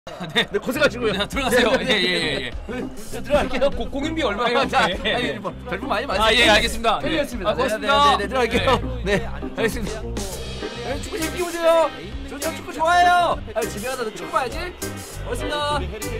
네. 네, 고생하시고요. 네, 들어가세요. 네, 네, 예. 들어갈게요. 공인비 얼마예요? 아니, 뭐 별거 많이 많이. 예, 알겠습니다. 팬이었습니다. 고맙습니다. 네, 들어갈게요. 네, 알겠습니다. 네, 축구 재밌게 보세요. 저 축구 좋아해요. 집에 가서 축구 봐야지. 고맙습니다.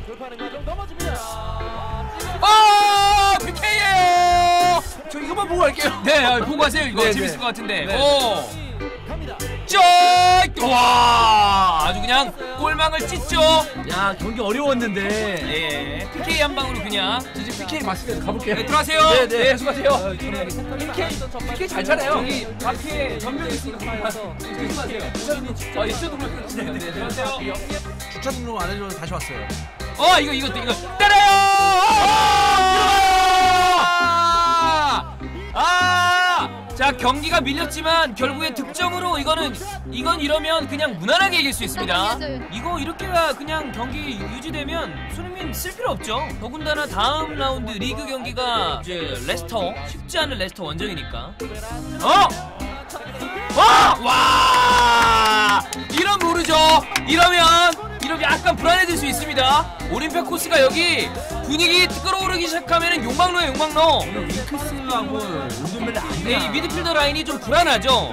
PK예요. 저 이거만 보고 갈게요. 네, 보고 가세요. 이거 네, 재밌을 네. 것 같은데. 네. 오. 쩍! 와! 아주 그냥 골망을 찢죠. 야, 경기 어려웠는데. 예. PK 한 방으로 그냥. 저 지금 PK 맞습니다. 가볼게요. 네, 들어가세요. 네, 네. 네, 수고하세요. PK 잘 차네요. 여기 앞에 전면이 있으니까 조심하세요. 이쪽으로 네, 들어가세요. 주차 등록 안 해줘서 다시 왔어요. 이거 때려요! 자, 경기가 밀렸지만 결국에 득점으로 이건 이러면 그냥 무난하게 이길 수 있습니다. 이거 이렇게가 그냥 경기 유지되면 손흥민 쓸 필요 없죠. 더군다나 다음 라운드 리그 경기가 이제 레스터, 쉽지 않은 레스터 원정이니까. 와! 이런 모르죠. 이러면 약간 불안해질 수 있습니다. 올림피아코스가 여기 분위기 끌어오르기 시작하면 욕망로예요, 욕망로. 윙크스하고 운동벨레 안 네, 이 미드필더 라인이 좀 불안하죠.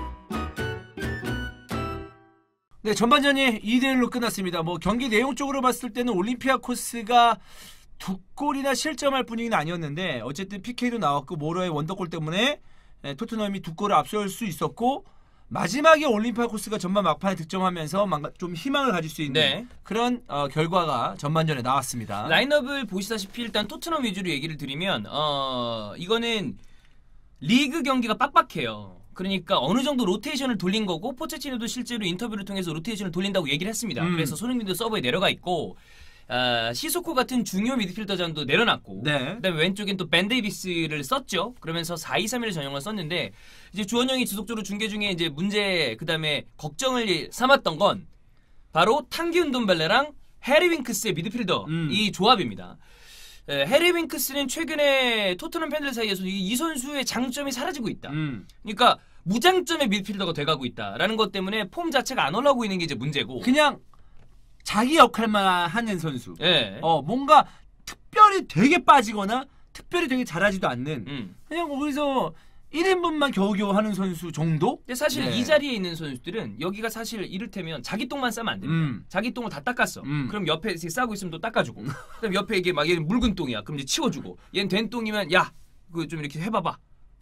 네, 전반전이 2대1로 끝났습니다. 뭐 경기 내용 쪽으로 봤을 때는 올림피아코스가 두 골이나 실점할 분위기는 아니었는데 어쨌든 PK도 나왔고 모러의 원더골 때문에 토트넘이 두 골을 앞설 수 있었고 마지막에 올림피아코스가 전반 막판에 득점하면서 좀 희망을 가질 수 있는 네. 그런 결과가 전반전에 나왔습니다. 라인업을 보시다시피 일단 토트넘 위주로 얘기를 드리면 이거는 리그 경기가 빡빡해요. 그러니까 어느 정도 로테이션을 돌린 거고 포체티노도 실제로 인터뷰를 통해서 로테이션을 돌린다고 얘기를 했습니다. 그래서 손흥민도 서버에 내려가 있고 시소코 같은 중요 미드필더전도 내려놨고 네. 그다음에 왼쪽엔 또 벤 데이비스를 썼죠. 그러면서 4-2-3-1 전형을 썼는데 이제 주원영이 지속적으로 중계 중에 이제 문제 그다음에 걱정을 삼았던 건 바로 탕기 운돈벨레랑 해리 윙크스의 미드필더 이 조합입니다. 해리 윙크스는 최근에 토트넘 팬들 사이에서 이 선수의 장점이 사라지고 있다. 그러니까 무장점의 미드필더가 돼가고 있다라는 것 때문에 폼 자체가 안 올라오고 있는 게 이제 문제고. 그냥 자기 역할만 하는 선수. 예. 뭔가 특별히 되게 빠지거나 특별히 되게 잘하지도 않는 그냥 거기서 1인분만 겨우겨우 하는 선수 정도? 근데 사실 네. 이 자리에 있는 선수들은 여기가 사실 이를테면 자기 똥만 싸면 안 됩니다. 자기 똥을 다 닦았어. 그럼 옆에 이렇게 싸고 있으면 또 닦아주고. 그럼 옆에 이게 막 얘는 붉은 똥이야. 그럼 이제 치워주고. 얘는 된 똥이면 야, 그거 좀 이렇게 해봐봐.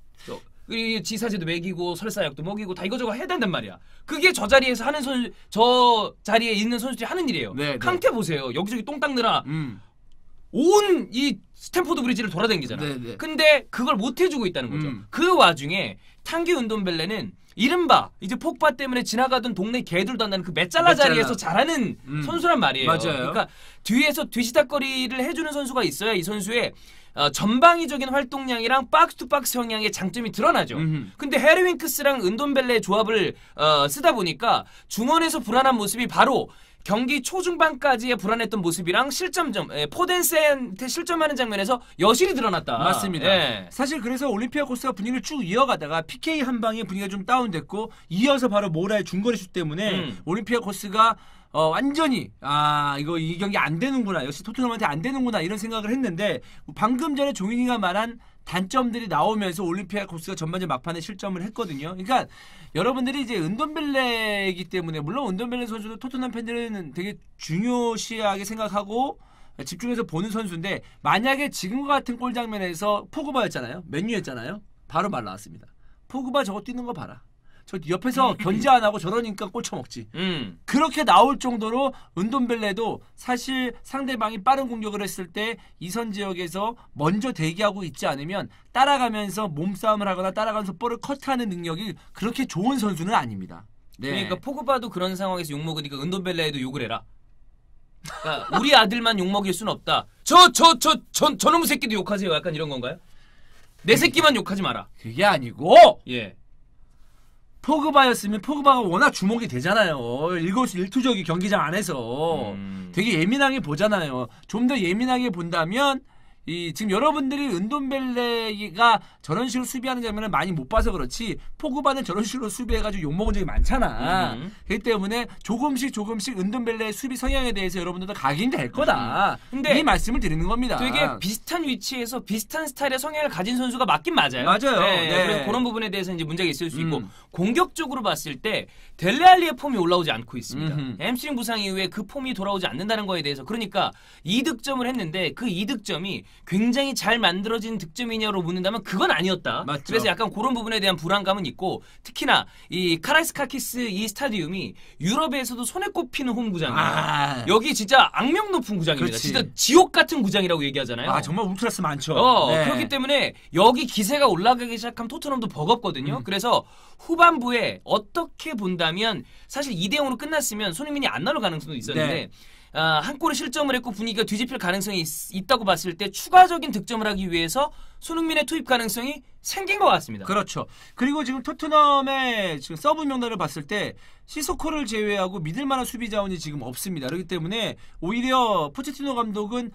지사제도 먹이고 설사약도 먹이고 다 이거저거 해야 된단 말이야. 그게 저 자리에서 하는 저 자리에 있는 선수들이 하는 일이에요. 네, 네. 캉테 보세요. 여기저기 똥 닦느라 온 이 스탠포드 브리지를 돌아다니잖아. 네, 네. 근데 그걸 못 해주고 있다는 거죠. 그 와중에 탕기 운돈벨레는 이른바 이제 폭파 때문에 지나가던 동네 개들도 안 나는 그 메짤라 자리에서 잘하는 선수란 말이에요. 맞아요. 그러니까 뒤에서 뒤시닥거리를 해주는 선수가 있어야 이 선수의 전방위적인 활동량이랑 박스투박스 형량의 장점이 드러나죠. 근데 해리 윙크스랑 은돈벨레의 조합을 쓰다 보니까 중원에서 불안한 모습이 바로 경기 초중반까지의 불안했던 모습이랑 실점점 포덴세한테 실점하는 장면에서 여실히 드러났다. 맞습니다. 예. 사실 그래서 올림피아코스가 분위기를 쭉 이어가다가 PK 한 방에 분위기가 좀 다운됐고 이어서 바로 모라의 중거리 슛 때문에 올림피아코스가 완전히 이거 이 경기 안 되는구나. 역시 토트넘한테 안 되는구나 이런 생각을 했는데 방금 전에 종인이가 말한 단점들이 나오면서 올림피아코스가 전반전 막판에 실점을 했거든요. 그러니까 여러분들이 이제 은돈벨레이기 때문에 물론 은돈벨레 선수도 토트넘 팬들은 되게 중요시하게 생각하고 집중해서 보는 선수인데 만약에 지금과 같은 골 장면에서 포그바였잖아요. 맨유였잖아요. 바로 말 나왔습니다. 포그바 저거 뛰는 거 봐라. 저 옆에서 견제 안 하고 저러니까 골 쳐먹지. 그렇게 나올 정도로 은돈벨레도 사실 상대방이 빠른 공격을 했을 때 이선 지역에서 먼저 대기하고 있지 않으면 따라가면서 몸싸움을 하거나 따라가면서 볼을 커트하는 능력이 그렇게 좋은 선수는 아닙니다. 네. 그러니까 포그바도 그런 상황에서 욕먹으니까 은돈벨레에도 욕을 해라. 그러니까 우리 아들만 욕먹일 수는 없다. 저놈의 새끼도 욕하세요. 약간 이런 건가요? 내 새끼만 욕하지 마라. 그게 아니고 예. 포그바였으면 포그바가 워낙 주목이 되잖아요. 일거수일투족이 경기장 안에서 되게 예민하게 보잖아요. 좀 더 예민하게 본다면 지금 여러분들이 은돔벨레가 저런 식으로 수비하는 장면을 많이 못 봐서 그렇지 포그바는 저런 식으로 수비해가지고 욕먹은 적이 많잖아. 그렇기 때문에 조금씩 은돔벨레의 수비 성향에 대해서 여러분들도 각인이 될 거다. 근데 이 말씀을 드리는 겁니다. 되게 비슷한 위치에서 비슷한 스타일의 성향을 가진 선수가 맞긴 맞아요. 맞아요. 네, 네. 그래서 그런 부분에 대해서 이제 문제가 있을 수 있고 공격적으로 봤을 때 델레알리의 폼이 올라오지 않고 있습니다. 햄스트링 부상 이후에 그 폼이 돌아오지 않는다는 거에 대해서 그러니까 2득점을 했는데 그 2득점이 굉장히 잘 만들어진 득점이냐로 묻는다면 그건 아니었다. 맞죠. 그래서 약간 그런 부분에 대한 불안감은 있고 특히나 이 카라이스카키스 이 스타디움이 유럽에서도 손에 꼽히는 홈구장이에요. 여기 진짜 악명 높은 구장입니다. 그렇지. 진짜 지옥 같은 구장이라고 얘기하잖아요. 정말 울트라스 많죠. 네. 그렇기 때문에 여기 기세가 올라가기 시작하면 토트넘도 버겁거든요. 그래서 후반부에 어떻게 본다면 사실 2대0으로 끝났으면 손흥민이 안 나올 가능성도 있었는데 네. 한 골을 실점을 했고 분위기가 뒤집힐 가능성이 있다고 봤을 때 추가적인 득점을 하기 위해서 손흥민의 투입 가능성이 생긴 것 같습니다. 그렇죠. 그리고 지금 토트넘의 지금 서브 명단을 봤을 때 시소코를 제외하고 믿을 만한 수비 자원이 지금 없습니다. 그렇기 때문에 오히려 포체티노 감독은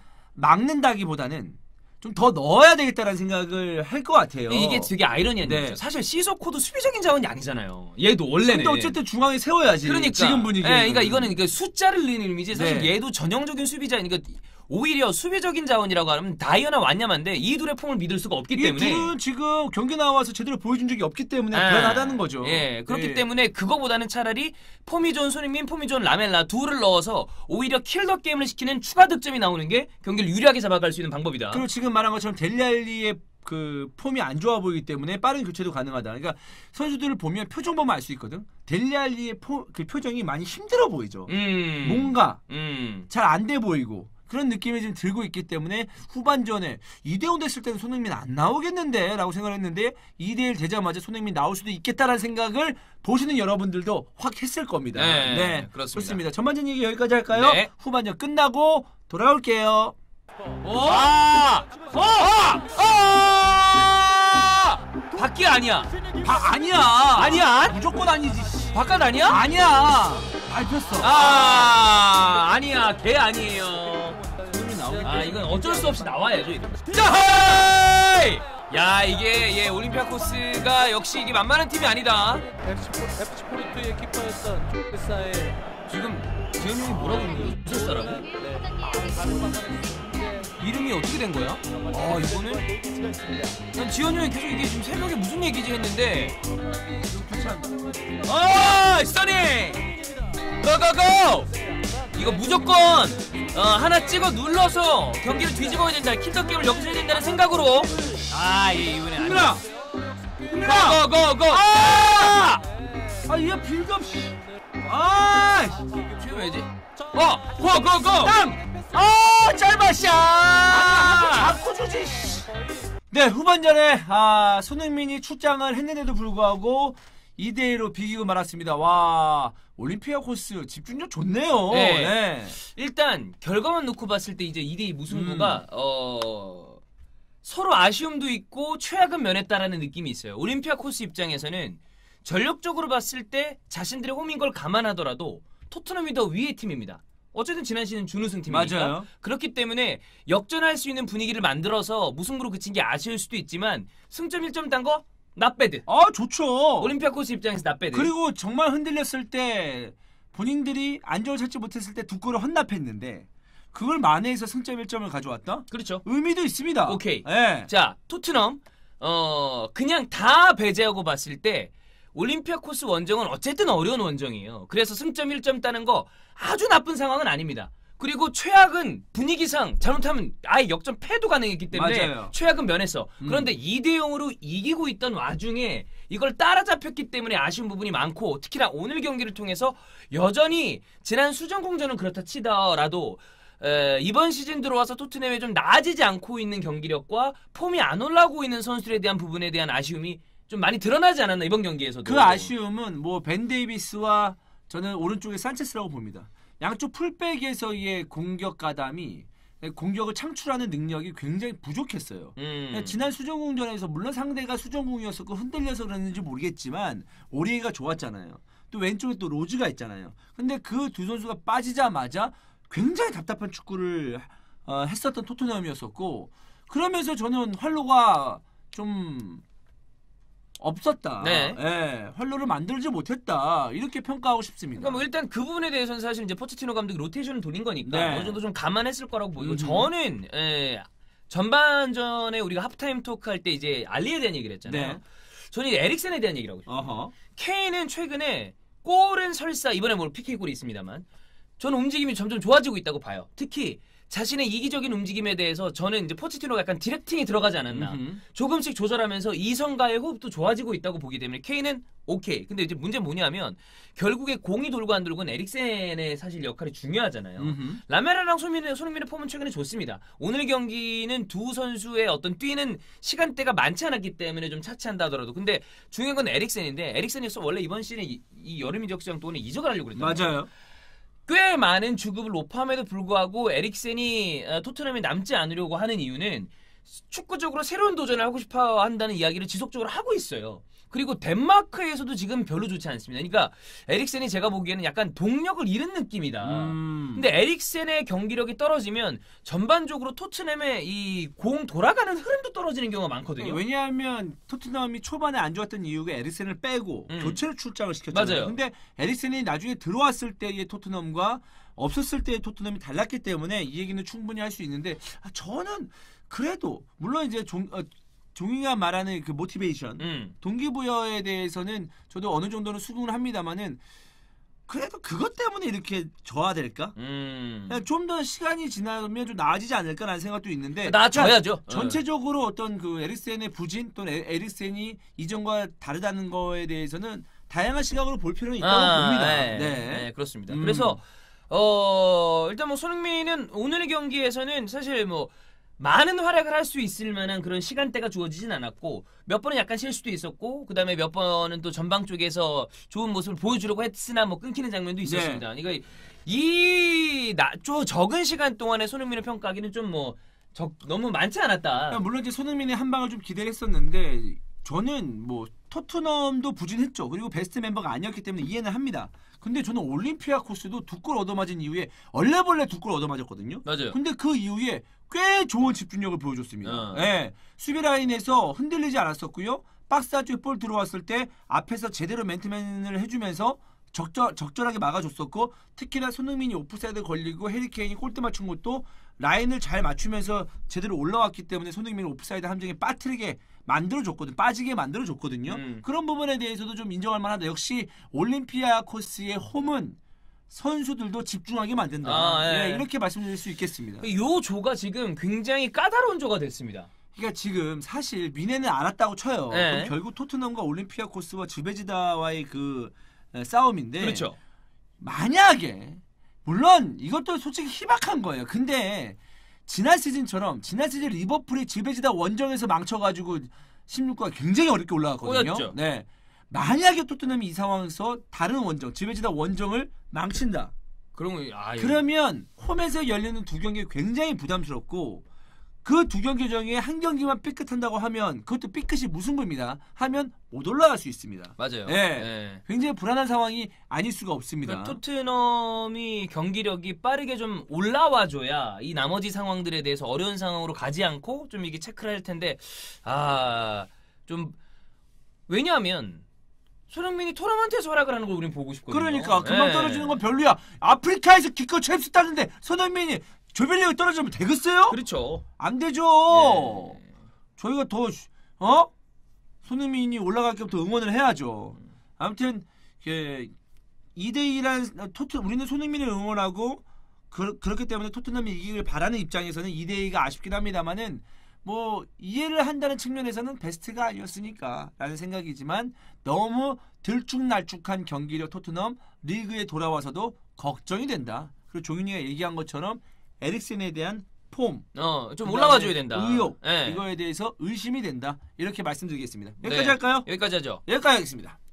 막는다기보다는 좀 더 넣어야 되겠다라는 생각을 할 것 같아요. 이게 되게 아이러니한 네. 얘기죠. 사실 시소코도 수비적인 자원이 아니잖아요. 얘도 원래는. 근데 어쨌든 중앙에 세워야지. 그러니까 지금 분위기에. 네, 그러니까 이거는 숫자를 늘리는 의미지. 사실 네. 얘도 전형적인 수비자. 그러니까 오히려 수비적인 자원이라고 하면 다이어나 완야만데 이 둘의 폼을 믿을 수가 없기 이 때문에. 둘은 지금 경기 나와서 제대로 보여준 적이 없기 때문에 불안하다는 거죠. 예, 그렇기 네. 때문에 그거보다는 차라리 폼이 좋은 손흥민, 폼이 좋은 라멜라 둘을 넣어서 오히려 킬더 게임을 시키는 추가 득점이 나오는 게 경기를 유리하게 잡아갈 수 있는 방법이다. 그리고 지금 말한 것처럼 델리알리의 그 폼이 안 좋아 보이기 때문에 빠른 교체도 가능하다. 그러니까 선수들을 보면 표정 보면 알 수 있거든. 델리알리의 그 표정이 많이 힘들어 보이죠. 뭔가 잘 안 돼 보이고 그런 느낌이 지금 들고 있기 때문에 후반전에 2대5 됐을 때는 손흥민 안 나오겠는데 라고 생각을 했는데 2대1 되자마자 손흥민 나올 수도 있겠다라는 생각을 보시는 여러분들도 확 했을 겁니다. 네, 그렇습니다. 좋습니다. 전반전 얘기 여기까지 할까요? 네. 후반전 끝나고 돌아올게요. 밖이 아니야. 아니야. 아니야? 무조건 아니지. 바깥 아니야? 아니야. 밟혔어. 아니야. 걔 아니에요. 이건 어쩔 수 없이 나와야죠. 이거. 야, 이게 올림피아코스가 역시 이게 만만한 팀이 아니다. FC 포르투의 키퍼였던 조르사의 지금 지현이 형이 뭐라고 그러는 거야? 무슨 사라고? 이름이 어떻게 된 거야? 이거는 난 지현이 형이 계속 이게 지금 새벽에 무슨 얘기지 했는데 써니! 고고고! 이거 무조건 하나 찍어 눌러서 경기를 뒤집어야 된다. 킬더 게임을 여기서 해야 된다는 생각으로 이번에 힘들어. 고고고! 얘 빌드업. 지금 왜지? 고고고! 짧아 샷. 자꾸 주지. 네, 후반전에 손흥민이 출장을 했는데도 불구하고 2대1로 비기고 말았습니다. 와, 올림피아코스 집중력 좋네요. 네. 일단 결과만 놓고 봤을 때 이제 2대2 무승부가 서로 아쉬움도 있고 최악은 면했다라는 느낌이 있어요. 올림피아코스 입장에서는 전력적으로 봤을 때 자신들의 홈인 걸 감안하더라도 토트넘이 더 위의 팀입니다. 어쨌든 지난 시즌 준우승 팀이니까. 맞아요. 그렇기 때문에 역전할 수 있는 분위기를 만들어서 무승부로 그친 게 아쉬울 수도 있지만 승점 1점 딴 거 낫배드. 좋죠. 올림피아코스 입장에서 낫배드. 그리고 정말 흔들렸을 때 본인들이 안정을 찾지 못했을 때 두 골을 헌납했는데 그걸 만회해서 승점 1점을 가져왔다? 그렇죠. 의미도 있습니다. 오케이. 네. 자, 토트넘 그냥 다 배제하고 봤을 때 올림피아코스 원정은 어쨌든 어려운 원정이에요. 그래서 승점 1점 따는 거 아주 나쁜 상황은 아닙니다. 그리고 최악은 분위기상 잘못하면 아예 역전 패도 가능했기 때문에 맞아요. 최악은 면했어. 그런데 2대0으로 이기고 있던 와중에 이걸 따라잡혔기 때문에 아쉬운 부분이 많고 특히나 오늘 경기를 통해서 여전히 지난 수전공전은 그렇다 치더라도 이번 시즌 들어와서 토트넘에 좀 나아지지 않고 있는 경기력과 폼이 안 올라오고 있는 선수들에 대한 부분에 대한 아쉬움이 좀 많이 드러나지 않았나 이번 경기에서도. 그 아쉬움은 벤 데이비스와 저는 오른쪽에 산체스라고 봅니다. 양쪽 풀백에서의 공격 가담이 공격을 창출하는 능력이 굉장히 부족했어요. 지난 수전공전에서 물론 상대가 수전공이었었고 흔들려서 그랬는지 모르겠지만 오리에가 좋았잖아요. 또 왼쪽에 또 로즈가 있잖아요. 근데 그 두 선수가 빠지자마자 굉장히 답답한 축구를 했었던 토트넘이었었고 그러면서 저는 활로가 좀 없었다. 네. 예, 활로를 만들지 못했다. 이렇게 평가하고 싶습니다. 그러니까 뭐 일단 그 부분에 대해서는 사실 이제 포체티노 감독이 로테이션을 돌린 거니까 네. 어느 정도 좀 감안했을 거라고 보이고 저는 전반전에 우리가 하프타임 토크 할 때 이제 알리에 대한 얘기를 했잖아요. 네. 저는 이제 에릭센에 대한 얘기를 하고 싶어요. 어허. 케인은 최근에 골은 설사 이번에 뭐 PK 골이 있습니다만 저는 움직임이 점점 좋아지고 있다고 봐요. 특히 자신의 이기적인 움직임에 대해서 저는 이제 포체티노가 약간 디렉팅이 들어가지 않았나. 조금씩 조절하면서 이성과의 호흡도 좋아지고 있다고 보기 때문에 케인은 오케이. 근데 이제 문제는 뭐냐면 결국에 공이 돌고 안 돌고는 에릭센의 사실 역할이 중요하잖아요. 라메라랑 손흥민의 폼은 최근에 좋습니다. 오늘 경기는 두 선수의 어떤 뛰는 시간대가 많지 않았기 때문에 좀 차치한다 하더라도 근데 중요한 건 에릭센인데 에릭센이 원래 이번 시즌에 이 여름 이적 시장 동안에 이적을 하려고 그랬단 말이에요. 맞아요. 꽤 많은 주급을 로펌에도 불구하고 에릭센이 토트넘에 남지 않으려고 하는 이유는 축구적으로 새로운 도전을 하고 싶어 한다는 이야기를 지속적으로 하고 있어요. 그리고 덴마크에서도 지금 별로 좋지 않습니다. 그러니까 에릭센이 제가 보기에는 약간 동력을 잃은 느낌이다. 근데 에릭센의 경기력이 떨어지면 전반적으로 토트넘의 이 공 돌아가는 흐름도 떨어지는 경우가 많거든요. 왜냐하면 토트넘이 초반에 안 좋았던 이유가 에릭센을 빼고 교체를 출장을 시켰잖아요. 맞아요. 근데 에릭센이 나중에 들어왔을 때의 토트넘과 없었을 때의 토트넘이 달랐기 때문에 이 얘기는 충분히 할 수 있는데 저는 그래도 물론 이제 종이가 말하는 그 모티베이션, 동기부여에 대해서는 저도 어느 정도는 수긍을 합니다만은 그래도 그것 때문에 이렇게 저하될까? 좀 더 시간이 지나면 좀 나아지지 않을까라는 생각도 있는데 나아져야죠. 전체적으로 어떤 그 에릭센의 부진 또는 에릭센이 이전과 다르다는 거에 대해서는 다양한 시각으로 볼 필요는 있다고 봅니다. 네, 그렇습니다. 그래서 일단 뭐 손흥민은 오늘의 경기에서는 사실 뭐 많은 활약을 할 수 있을 만한 그런 시간대가 주어지진 않았고 몇 번은 약간 실수도 있었고 그다음에 몇 번은 또 전방 쪽에서 좋은 모습을 보여주려고 했으나 뭐 끊기는 장면도 있었습니다. 그러니까 적은 시간 동안에 손흥민을 평가하기는 좀 뭐 너무 많지 않았다. 물론 이제 손흥민의 한 방을 좀 기대를 했었는데 저는 뭐 토트넘도 부진했죠. 그리고 베스트 멤버가 아니었기 때문에 이해는 합니다. 근데 저는 올림피아코스도 두 골 얻어맞은 이후에 얼레벌레 두 골 얻어맞았거든요. 맞아요. 근데 그 이후에 꽤 좋은 집중력을 보여줬습니다. 네, 수비 라인에서 흔들리지 않았었고요. 박스 안쪽에 볼 들어왔을 때 앞에서 제대로 맨투맨을 해주면서 적절하게 막아줬었고 특히나 손흥민이 오프사이드 걸리고 해리케인이 골대 맞춘 것도 라인을 잘 맞추면서 제대로 올라왔기 때문에 손흥민이 오프사이드 함정에 빠지게 만들어줬거든요. 그런 부분에 대해서도 좀 인정할 만하다. 역시 올림피아코스의 홈은 선수들도 집중하게 만든다. 이렇게 말씀드릴 수 있겠습니다. 이 조가 지금 굉장히 까다로운 조가 됐습니다. 그러니까 지금 사실 미네는 알았다고 쳐요. 그럼 결국 토트넘과 올림피아코스와 주베지다와의 그 싸움인데 그렇죠. 만약에 물론 이것도 솔직히 희박한 거예요. 근데 지난 시즌 리버풀이 지베지다 원정에서 망쳐가지고 16가 굉장히 어렵게 올라갔거든요. 꼬였죠. 네. 만약에 토트넘이 이 상황에서 다른 원정, 지베지다 원정을 망친다. 그러면 홈에서 열리는 두 경기 굉장히 부담스럽고 그 두 경기 중에 한 경기만 삐끗한다고 하면 그것도 삐끗이 무승부입니다. 하면 못 올라갈 수 있습니다. 맞아요. 굉장히 불안한 상황이 아닐 수가 없습니다. 토트넘이 경기력이 빠르게 좀 올라와줘야 이 나머지 상황들에 대해서 어려운 상황으로 가지 않고 좀 이게 체크를 할 텐데 좀 왜냐하면 손흥민이 토너먼트에서 활약을 하는 걸 우린 보고 싶거든요. 그러니까 금방 떨어지는 건 별로야. 아프리카에서 기껏 챔스 따는데 손흥민이 조별리그 떨어지면 되겠어요? 그렇죠. 안 되죠. 저희가 더 손흥민이 올라갈 때부터 응원을 해야죠. 아무튼 2대2란 우리는 손흥민을 응원하고 그렇기 때문에 토트넘이 이기길 바라는 입장에서는 2대2가 아쉽긴 합니다만은 뭐 이해를 한다는 측면에서는 베스트가 아니었으니까 라는 생각이지만 너무 들쭉날쭉한 경기력 토트넘 리그에 돌아와서도 걱정이 된다. 그리고 종윤이가 얘기한 것처럼 에릭센에 대한 폼, 좀 올라와줘야 된다. 의욕, 이거에 대해서 의심이 된다. 이렇게 말씀드리겠습니다. 여기까지 할까요? 여기까지 하죠. 여기까지 하겠습니다.